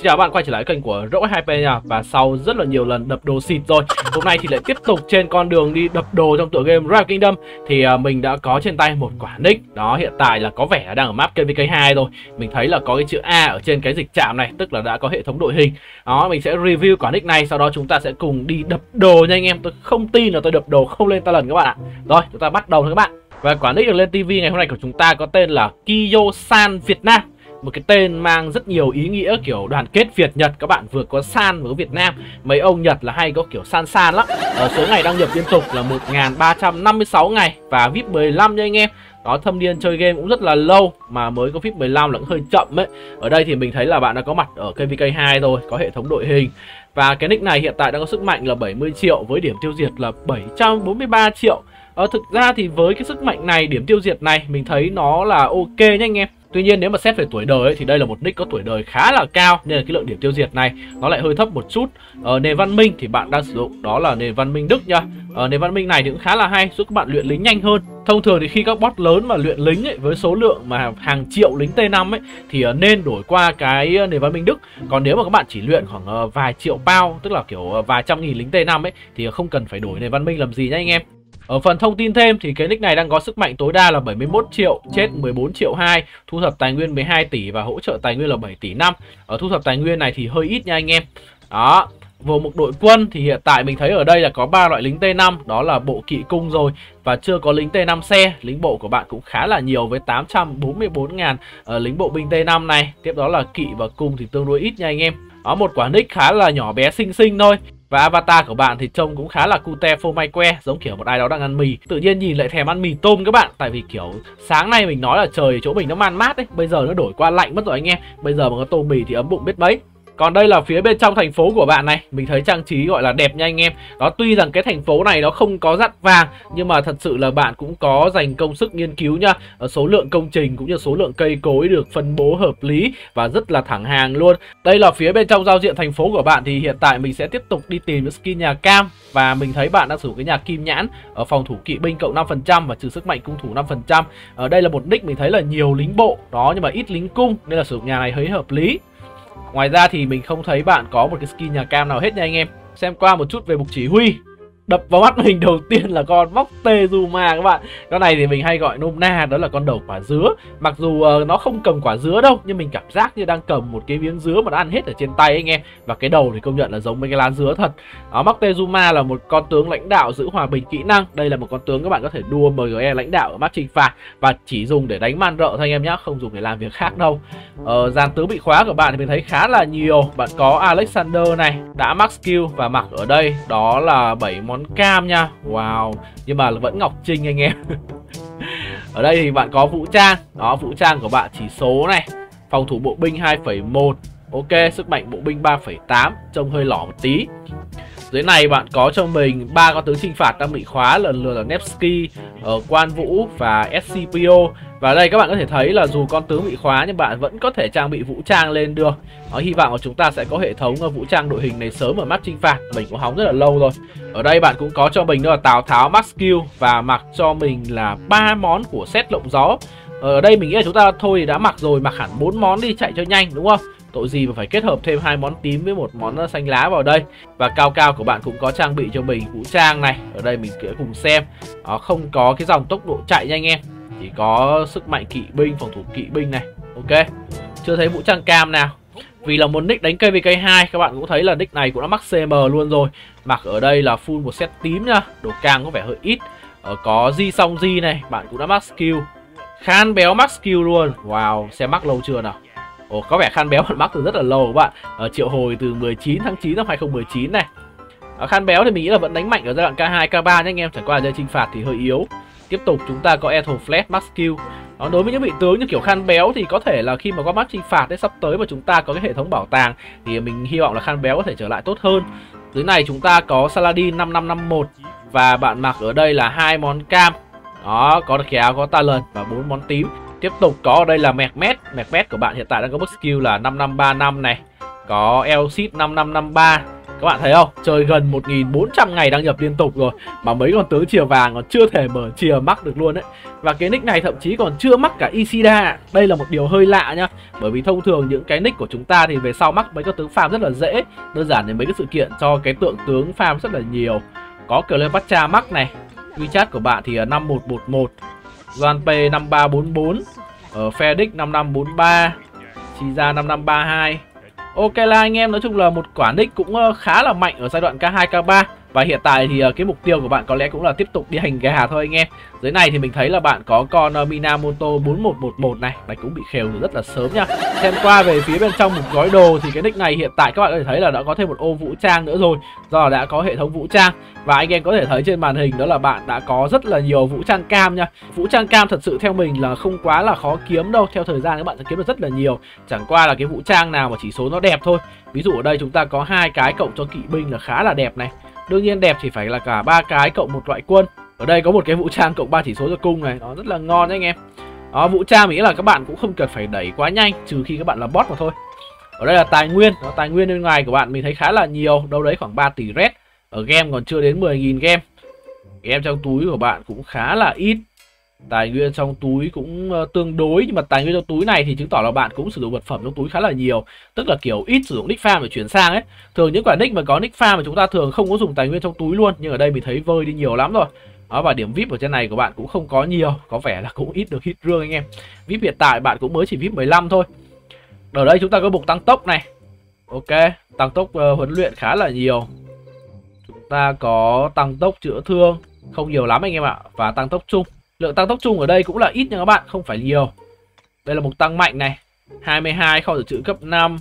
Xin chào các bạn quay trở lại kênh của Rock 2P nha. Và sau rất là nhiều lần đập đồ xịt rồi, hôm nay thì lại tiếp tục trên con đường đi đập đồ trong tựa game Rise of Kingdom. Thì mình đã có trên tay một quả nick. Đó, hiện tại là có vẻ đang ở map KVK2 rồi. Mình thấy là có cái chữ A ở trên cái dịch trạm này, tức là đã có hệ thống đội hình. Đó, mình sẽ review quả nick này, sau đó chúng ta sẽ cùng đi đập đồ nha anh em. Tôi không tin là tôi đập đồ không lên talent các bạn ạ. Rồi, chúng ta bắt đầu thôi các bạn. Và quả nick được lên TV ngày hôm nay của chúng ta có tên là Kiyo-san Việt Nam. Một cái tên mang rất nhiều ý nghĩa kiểu đoàn kết Việt Nhật các bạn, vừa có San vừa có Việt Nam. Mấy ông Nhật là hay có kiểu san lắm. Số ngày đăng nhập liên tục là 1356 ngày và VIP 15 nha anh em. Đó, thâm niên chơi game cũng rất là lâu mà mới có VIP 15 là cũng hơi chậm ấy. Ở đây thì mình thấy là bạn đã có mặt ở KVK2 rồi, có hệ thống đội hình. Và cái nick này hiện tại đang có sức mạnh là 70 triệu với điểm tiêu diệt là 743 triệu. Thực ra thì với cái sức mạnh này, điểm tiêu diệt này mình thấy nó là ok nha anh em. Tuy nhiên nếu mà xét về tuổi đời ấy, thì đây là một nick có tuổi đời khá là cao, nên là cái lượng điểm tiêu diệt này nó lại hơi thấp một chút. Nền văn minh thì bạn đang sử dụng đó là nền văn minh Đức nha. Nền văn minh này thì cũng khá là hay, giúp các bạn luyện lính nhanh hơn. Thông thường thì khi các boss lớn mà luyện lính ấy, với số lượng mà hàng triệu lính T5 ấy, thì nên đổi qua cái nền văn minh Đức. Còn nếu mà các bạn chỉ luyện khoảng vài triệu pound, tức là kiểu vài trăm nghìn lính T5 ấy, thì không cần phải đổi nền văn minh làm gì nhá anh em. Ở phần thông tin thêm thì cái nick này đang có sức mạnh tối đa là 71 triệu, chết 14 triệu 2, thu thập tài nguyên 12 tỷ và hỗ trợ tài nguyên là 7 tỷ 5. Ở thu thập tài nguyên này thì hơi ít nha anh em. Đó, vô mục đội quân thì hiện tại mình thấy ở đây là có 3 loại lính T5, đó là bộ kỵ cung rồi và chưa có lính T5 xe. Lính bộ của bạn cũng khá là nhiều với 844.000 lính bộ binh T5 này. Tiếp đó là kỵ và cung thì tương đối ít nha anh em. Đó, một quả nick khá là nhỏ bé xinh xinh thôi. Và avatar của bạn thì trông cũng khá là cute phô mai que, giống kiểu một ai đó đang ăn mì. Tự nhiên nhìn lại thèm ăn mì tôm các bạn. Tại vì kiểu sáng nay mình nói là trời chỗ mình nó man mát ấy, bây giờ nó đổi qua lạnh mất rồi anh em. Bây giờ mà có tô mì thì ấm bụng biết mấy. Còn đây là phía bên trong thành phố của bạn này, mình thấy trang trí gọi là đẹp nha anh em. Đó, tuy rằng cái thành phố này nó không có dắt vàng, nhưng mà thật sự là bạn cũng có dành công sức nghiên cứu nha. Số lượng công trình cũng như số lượng cây cối được phân bố hợp lý và rất là thẳng hàng luôn. Đây là phía bên trong giao diện thành phố của bạn. Thì hiện tại mình sẽ tiếp tục đi tìm những skin nhà cam. Và mình thấy bạn đang sử dụng cái nhà kim nhãn ở phòng thủ kỵ binh cộng 5% và trừ sức mạnh cung thủ 5%. Ở đây là một nick mình thấy là nhiều lính bộ đó, nhưng mà ít lính cung, nên là sử dụng nhà này hơi hợp lý. Ngoài ra thì mình không thấy bạn có một cái skin nhà cam nào hết nha anh em. Xem qua một chút về mục chỉ huy. Đập vào mắt mình đầu tiên là con Moctezuma các bạn. Con này thì mình hay gọi nôm na đó là con đầu quả dứa. Mặc dù nó không cầm quả dứa đâu, nhưng mình cảm giác như đang cầm một cái miếng dứa mà đã ăn hết ở trên tay anh em. Và cái đầu thì công nhận là giống mấy cái lá dứa thật. Moctezuma là một con tướng lãnh đạo giữ hòa bình kỹ năng. Đây là một con tướng các bạn có thể đua MGE lãnh đạo ở map trừng phạt và chỉ dùng để đánh man rợ thôi anh em nhé, không dùng để làm việc khác đâu. Dàn tướng bị khóa của bạn thì mình thấy khá là nhiều. Bạn có Alexander này, đã max skill và mặc ở đây đó là 7 món cam nha. Wow, nhưng mà vẫn ngọc trinh anh em. Ở đây thì bạn có vũ trang. Đó, vũ trang của bạn chỉ số này, phòng thủ bộ binh 2,1. Ok, sức mạnh bộ binh 3,8, trông hơi lỏ một tí. Dưới này bạn có cho mình 3 con tướng chinh phạt đang bị khóa, lần lượt là Nevsky, Quan Vũ và SCPO. Và ở đây các bạn có thể thấy là dù con tướng bị khóa nhưng bạn vẫn có thể trang bị vũ trang lên được. Hy vọng là chúng ta sẽ có hệ thống vũ trang đội hình này sớm ở map chinh phạt. Mình cũng hóng rất là lâu rồi. Ở đây bạn cũng có cho mình đó là Tào Tháo max skill và mặc cho mình là 3 món của set lộng gió. Ở đây mình nghĩ là chúng ta thôi thì đã mặc rồi, mặc hẳn 4 món đi chạy cho nhanh đúng không? Tội gì mà phải kết hợp thêm 2 món tím với một món xanh lá vào đây. Và cao của bạn cũng có trang bị cho mình vũ trang này. Ở đây mình sẽ cùng xem. Không có cái dòng tốc độ chạy nha anh em, chỉ có sức mạnh kỵ binh, phòng thủ kỵ binh này. Ok, chưa thấy vũ trang cam nào. Vì là một nick đánh KVK2, các bạn cũng thấy là nick này cũng đã mắc CM luôn rồi. Mặc ở đây là full một set tím nha. Đồ cam có vẻ hơi ít. Có Di Song Di này, bạn cũng đã mắc skill. Khan béo mắc skill luôn. Wow, xem mắc lâu chưa nào. Có vẻ Khan béo bạn mắc từ rất là lâu các bạn. Triệu hồi từ 19 tháng 9 năm 2019 này. Khan béo thì mình nghĩ là vẫn đánh mạnh ở giai đoạn K2, K3 nhé anh em. Chẳng qua giai chinh phạt thì hơi yếu. Tiếp tục chúng ta có Ethel Flash max skill. Đối với những vị tướng như kiểu Khan béo thì có thể là khi mà có map chinh phạt ấy, sắp tới mà chúng ta có cái hệ thống bảo tàng thì mình hy vọng là Khan béo có thể trở lại tốt hơn. Dưới này chúng ta có Saladin 5551 và bạn mặc ở đây là 2 món cam. Đó, có khéo, có talent và 4 món tím. Tiếp tục có ở đây là Mehmet của bạn hiện tại đang có mức skill là 5535 này. Có Elsit 5553, Các bạn thấy không? Chơi gần 1400 ngày đăng nhập liên tục rồi mà mấy con tướng chìa vàng còn chưa thể mở chìa mắc được luôn đấy. Và cái nick này thậm chí còn chưa mắc cả Ishida. Đây là một điều hơi lạ nhá. Bởi vì thông thường những cái nick của chúng ta thì về sau mắc mấy con tướng farm rất là dễ. Đơn giản thì mấy cái sự kiện cho cái tượng tướng farm rất là nhiều. Có Cleopatra mắc này. WeChat của bạn thì 5111, Doanpe 5344, Felix 5543, Chiza 5532. Ok là anh em, nói chung là một quả nick cũng khá là mạnh ở giai đoạn K2, K3. Và hiện tại thì cái mục tiêu của bạn có lẽ cũng là tiếp tục đi hành gà thôi anh em. Dưới này thì mình thấy là bạn có con Minamoto 4111 này, đánh cũng bị khều từ rất là sớm nha. Xem qua về phía bên trong một gói đồ thì cái nick này hiện tại các bạn có thể thấy là đã có thêm một ô vũ trang nữa rồi, do là đã có hệ thống vũ trang. Và anh em có thể thấy trên màn hình đó là bạn đã có rất là nhiều vũ trang cam nha. Vũ trang cam thật sự theo mình là không quá là khó kiếm đâu, theo thời gian các bạn sẽ kiếm được rất là nhiều. Chẳng qua là cái vũ trang nào mà chỉ số nó đẹp thôi. Ví dụ ở đây chúng ta có 2 cái cộng cho kỵ binh là khá là đẹp này. Đương nhiên đẹp thì phải là cả 3 cái cộng một loại quân. Ở đây có một cái vũ trang cộng 3 chỉ số cho cung này, nó rất là ngon đấy anh em. Đó, vũ trang mình nghĩ là các bạn cũng không cần phải đẩy quá nhanh, trừ khi các bạn là bot mà thôi. Ở đây là tài nguyên, tài nguyên bên ngoài của bạn mình thấy khá là nhiều, đâu đấy khoảng 3 tỷ red. Ở game còn chưa đến 10.000 game. Game trong túi của bạn cũng khá là ít. Tài nguyên trong túi cũng tương đối, nhưng mà tài nguyên trong túi này thì chứng tỏ là bạn cũng sử dụng vật phẩm trong túi khá là nhiều. Tức là kiểu ít sử dụng nick farm để chuyển sang ấy. Thường những quả nick mà có nick farm mà chúng ta thường không có dùng tài nguyên trong túi luôn. Nhưng ở đây mình thấy vơi đi nhiều lắm rồi. Đó, và điểm VIP ở trên này của bạn cũng không có nhiều. Có vẻ là cũng ít được hit rương anh em. VIP hiện tại bạn cũng mới chỉ VIP 15 thôi. Ở đây chúng ta có mục tăng tốc này. Ok, tăng tốc huấn luyện khá là nhiều. Chúng ta có tăng tốc chữa thương, không nhiều lắm anh em ạ. Và tăng tốc chung. Lượng tăng tốc chung ở đây cũng là ít nha các bạn, không phải nhiều. Đây là mục tăng mạnh này, 22 kho dự trữ cấp 5,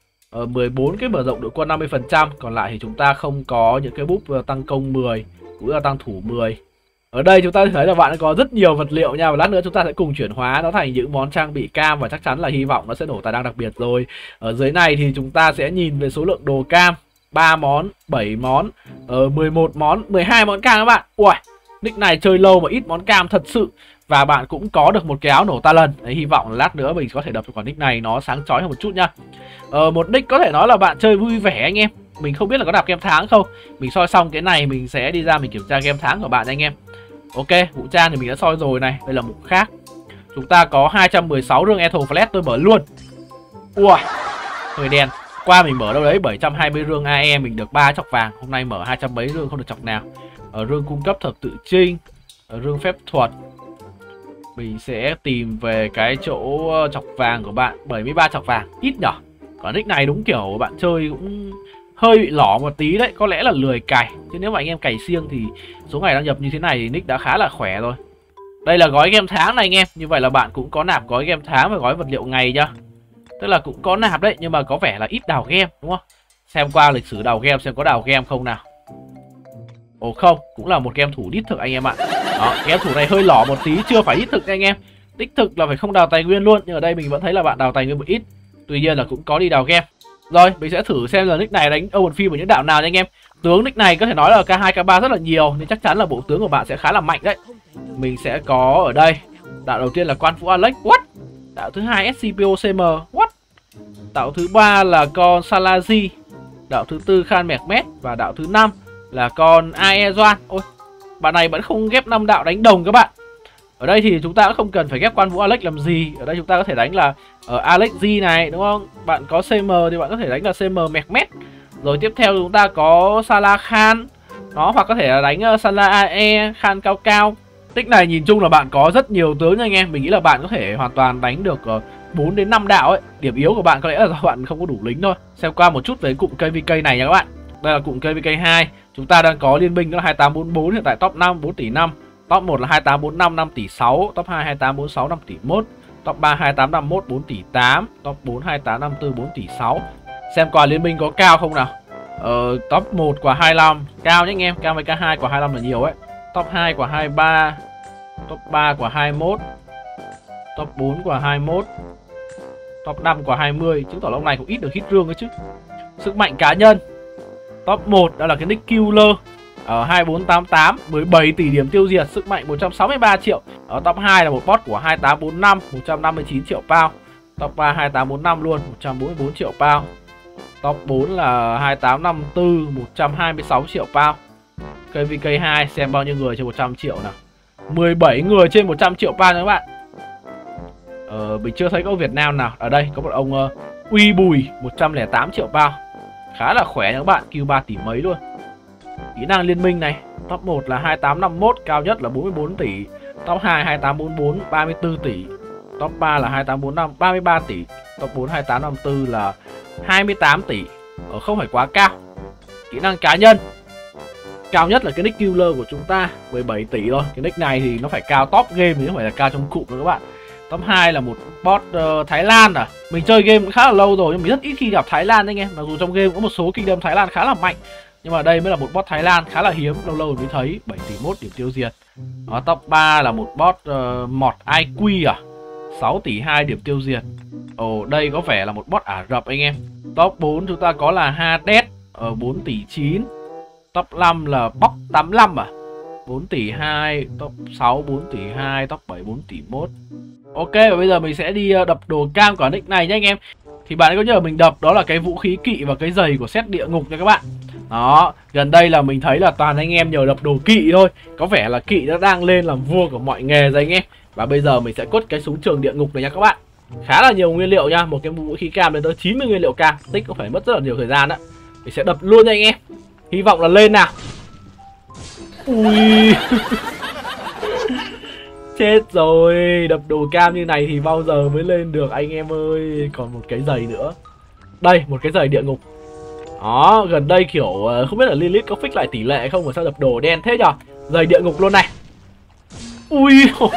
14 cái mở rộng đội quân 50%. Còn lại thì chúng ta không có những cái búp tăng công 10, cũng là tăng thủ 10. Ở đây chúng ta thấy là bạn có rất nhiều vật liệu nha. Và lát nữa chúng ta sẽ cùng chuyển hóa nó thành những món trang bị cam. Và chắc chắn là hy vọng nó sẽ nổ tài năng đặc biệt rồi. Ở dưới này thì chúng ta sẽ nhìn về số lượng đồ cam, 3 món, 7 món, 11 món, 12 món cam các bạn. Ui, nick này chơi lâu mà ít món cam thật sự. Và bạn cũng có được một cái áo nổ talent. Đấy, hy vọng là lát nữa mình có thể đập được quả nick này nó sáng chói hơn một chút nha. Một nick có thể nói là bạn chơi vui vẻ anh em. Mình không biết là có đạp game tháng không. Mình soi xong cái này mình sẽ đi ra mình kiểm tra game tháng của bạn anh em. Ok, vũ trang thì mình đã soi rồi này. Đây là mục khác. Chúng ta có 216 rương Ethel Flash, tôi mở luôn. Ui, hơi đen. Qua mình mở đâu đấy 720 rương AE, mình được 3 chọc vàng. Hôm nay mở 200 mấy rương không được chọc nào. Ở rương cung cấp thập tự trinh, ở rương phép thuật. Mình sẽ tìm về cái chỗ chọc vàng của bạn, 73 chọc vàng, ít nhở. Còn nick này đúng kiểu bạn chơi cũng hơi bị lỏ một tí đấy, có lẽ là lười cày. Chứ nếu mà anh em cày siêng thì số ngày đăng nhập như thế này thì nick đã khá là khỏe rồi. Đây là gói game tháng này anh em, như vậy là bạn cũng có nạp gói game tháng và gói vật liệu ngày nhá. Tức là cũng có nạp đấy, nhưng mà có vẻ là ít đào game đúng không? Xem qua lịch sử đào game xem có đào game không nào. Ồ không, cũng là một game thủ đích thực anh em ạ. Đó, game thủ này hơi lỏ một tí, chưa phải đích thực anh em. Đích thực là phải không đào tài nguyên luôn, nhưng ở đây mình vẫn thấy là bạn đào tài nguyên một ít. Tuy nhiên là cũng có đi đào game. Rồi, mình sẽ thử xem là nick này đánh Open Field ở những đạo nào nha anh em. Tướng nick này có thể nói là K2, K3 rất là nhiều, nên chắc chắn là bộ tướng của bạn sẽ khá là mạnh đấy. Mình sẽ có ở đây. Đạo đầu tiên là Quan Vũ Alex, what? Đạo thứ hai SCPOCM, what? Đạo thứ ba là con Salazi. Đạo thứ tư Khan Mehmet. Và đạo thứ 5 là con Aezoan. Ôi, bạn này vẫn không ghép 5 đạo đánh đồng các bạn. Ở đây thì chúng ta cũng không cần phải ghép Quan Vũ Alex làm gì. Ở đây chúng ta có thể đánh là ở Alex G này đúng không? Bạn có CM thì bạn có thể đánh là CM Mehmet. Rồi tiếp theo chúng ta có Salah Khan. Đó, hoặc có thể là đánh Salah AE, Khan cao cao. Tích này nhìn chung là bạn có rất nhiều tướng nha anh em. Mình nghĩ là bạn có thể hoàn toàn đánh được 4 đến 5 đạo ấy. Điểm yếu của bạn có lẽ là do bạn không có đủ lính thôi. Xem qua một chút về cụm KVK này nha các bạn. Đây là cụm KVK 2. Chúng ta đang có liên minh đó là 2844, hiện tại top 5 4 tỷ 5. Top 1 là 2845 5 tỷ 6, top 2 2846 5 tỷ 1, top 3 2851 4 tỷ 8, top 4 2854 4 tỷ 6. Xem quả liên minh có cao không nào. Top 1 quả 25 cao nhé anh em, cao với K2 quả 25 là nhiều ấy. Top 2 quả 23, top 3 quả 21, top 4 quả 21, top 5 quả 20, chứng tỏ là ông này cũng ít được hit rương ấy chứ. Sức mạnh cá nhân. Top 1 đó là cái nick Killer ở 2488, 17 tỷ điểm tiêu diệt, sức mạnh 163 triệu. Ở top 2 là một bot của 2845, 159 triệu pound. Top 3 2845 luôn, 144 triệu pound. Top 4 là 2854, 126 triệu pound. KVK2 xem bao nhiêu người trên 100 triệu nào. 17 người trên 100 triệu pound các bạn. Mình chưa thấy có Việt Nam nào. Ở đây có một ông Uy Bùi 108 triệu pound. Khá là khỏe nha các bạn, Q 3 tỷ mấy luôn. Kỹ năng liên minh này, top 1 là 2851, cao nhất là 44 tỷ. Top 2 2844, 34 tỷ. Top 3 là 2845, 33 tỷ. Top 4 2854 là 28 tỷ. Không phải quá cao. Kỹ năng cá nhân, cao nhất là cái nick killer của chúng ta, 17 tỷ thôi. Cái nick này thì nó phải cao top game, thì không phải là cao trong cụm nữa các bạn. Top 2 là một bot Thái Lan à. Mình chơi game cũng khá là lâu rồi nhưng mình rất ít khi gặp Thái Lan anh em. Mặc dù trong game có một số kingdom Thái Lan khá là mạnh, nhưng mà đây mới là một bot Thái Lan khá là hiếm, lâu lâu mới thấy. 7 tỷ 1 điểm tiêu diệt. Đó, top 3 là một bot Mọt IQ à, 6 tỷ 2 điểm tiêu diệt. Đây có vẻ là một bot Ả Rập anh em. Top 4 chúng ta có là Hades ở 4 tỷ 9. Top 5 là Box 85 à, 4 tỷ 2. Top 6 4 tỷ 2. Top 7 4 tỷ 1. Ok, và bây giờ mình sẽ đi đập đồ cam của nick này nhé anh em. Thì bạn ấy có nhờ mình đập đó là cái vũ khí kỵ và cái giày của set địa ngục nha các bạn. Đó, gần đây là mình thấy là toàn anh em nhờ đập đồ kỵ thôi. Có vẻ là kỵ nó đang lên làm vua của mọi nghề rồi anh em. Và bây giờ mình sẽ cốt cái súng trường địa ngục này nha các bạn. Khá là nhiều nguyên liệu nha, một cái vũ khí cam lên tới 90 nguyên liệu cam. Tích cũng phải mất rất là nhiều thời gian đó. Mình sẽ đập luôn nha anh em. Hy vọng là lên nào. Ui. Chết rồi, đập đồ cam như này thì bao giờ mới lên được anh em ơi. Còn một cái giày nữa. Đây, một cái giày địa ngục. Đó, gần đây kiểu không biết là Lilith có fix lại tỷ lệ không mà sao đập đồ đen thế nhở. Giày địa ngục luôn này. Ui.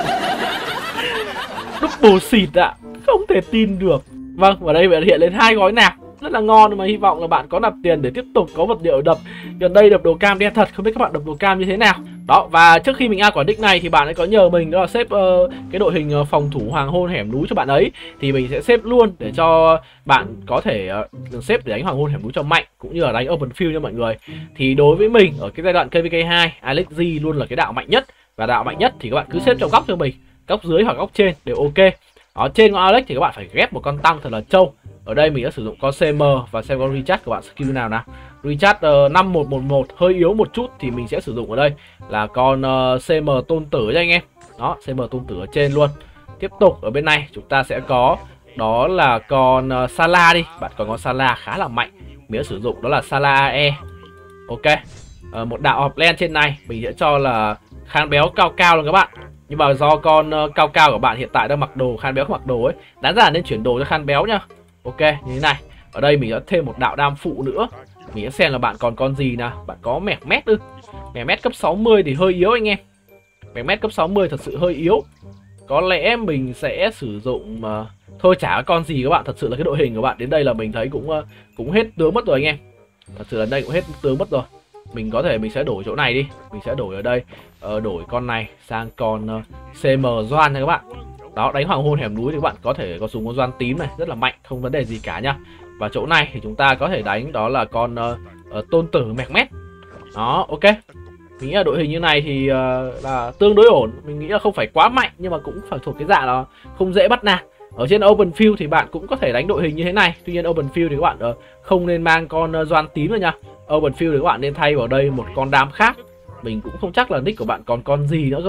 Double xịt ạ, không thể tin được. Vâng, và đây hiện lên 2 gói nạp rất là ngon, mà hy vọng là bạn có nạp tiền để tiếp tục có vật liệu đập. Gần đây đập đồ cam đen thật, không biết các bạn đập đồ cam như thế nào. Đó, và trước khi mình quả nick này thì bạn ấy có nhờ mình đó là xếp cái đội hình phòng thủ hoàng hôn hẻm núi cho bạn ấy. Thì mình sẽ xếp luôn để cho bạn có thể xếp để đánh hoàng hôn hẻm núi cho mạnh, cũng như là đánh open field cho mọi người. Thì đối với mình ở cái giai đoạn KVK2, Alex G luôn là cái đạo mạnh nhất. Và đạo mạnh nhất thì các bạn cứ xếp trong góc cho mình, góc dưới hoặc góc trên đều ok. Ở trên con Alex thì các bạn phải ghép một con tăng thật là trâu. Ở đây mình đã sử dụng con CM và xem con recharge của bạn skill nào nào. Recharge 5111 hơi yếu một chút thì mình sẽ sử dụng ở đây là con CM tôn tử cho anh em. Đó, CM tôn tử ở trên luôn. Tiếp tục ở bên này chúng ta sẽ có đó là con Sala đi. Bạn còn con Sala khá là mạnh, mình đã sử dụng đó là Sala AE. Ok. Một đạo offlane trên này mình sẽ cho là khan béo cao cao luôn các bạn. Nhưng mà do con cao cao của bạn hiện tại đang mặc đồ, khan béo không mặc đồ ấy, đáng ra nên chuyển đồ cho khan béo nhá. Ok, như thế này. Ở đây mình đã thêm một đạo đam phụ nữa. Mình sẽ xem là bạn còn con gì nào. Bạn có mẹt mét ư. Mẹt mét cấp 60 thì hơi yếu anh em. Mẹt mét cấp 60 thật sự hơi yếu. Có lẽ mình sẽ sử dụng thôi chả có con gì các bạn. Thật sự là cái đội hình của bạn đến đây là mình thấy cũng hết tướng mất rồi anh em. Thật sự là đây cũng hết tướng mất rồi. Mình có thể mình sẽ đổi chỗ này đi. Mình sẽ đổi ở đây, đổi con này sang con CM Doan nha các bạn. Đó, đánh hoàng hôn hẻm núi thì các bạn có thể có súng con Doan tím này, rất là mạnh, không vấn đề gì cả nha. Và chỗ này thì chúng ta có thể đánh đó là con tôn tử mẹt mét. Đó, ok. Mình nghĩ là đội hình như này thì là tương đối ổn. Mình nghĩ là không phải quá mạnh nhưng mà cũng phải thuộc cái dạng là không dễ bắt nạt. Ở trên open field thì bạn cũng có thể đánh đội hình như thế này. Tuy nhiên open field thì các bạn không nên mang con Doan tím nữa nha. Open field thì các bạn nên thay vào đây một con đám khác. Mình cũng không chắc là nick của bạn còn con gì nữa cơ.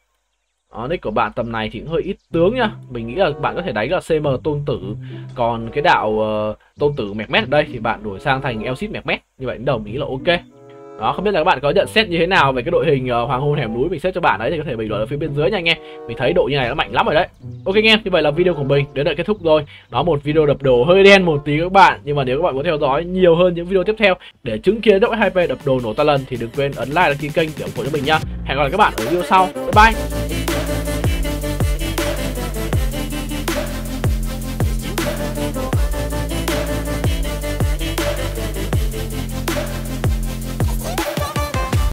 Đó, nick của bạn tầm này thì cũng hơi ít tướng nha. Mình nghĩ là bạn có thể đánh là CM tôn tử. Còn cái đạo tôn tử mẹt mét ở đây thì bạn đổi sang thành Elsit mẹt mét. Như vậy đến đầu mình nghĩ là ok. Đó, không biết là các bạn có nhận xét như thế nào về cái đội hình hoàng hôn hẻm núi mình xếp cho bạn ấy thì có thể bình luận ở phía bên dưới nha anh em. Mình thấy độ như này nó mạnh lắm rồi đấy. Ok anh em, như vậy là video của mình đến đây kết thúc rồi. Đó, một video đập đồ hơi đen một tí các bạn, nhưng mà nếu các bạn muốn theo dõi nhiều hơn những video tiếp theo để chứng kiến Doc 2P đập đồ nổ ta lần thì đừng quên ấn like đăng ký kênh để ủng hộ cho mình nha. Hẹn gặp lại các bạn ở video sau. Bye bye.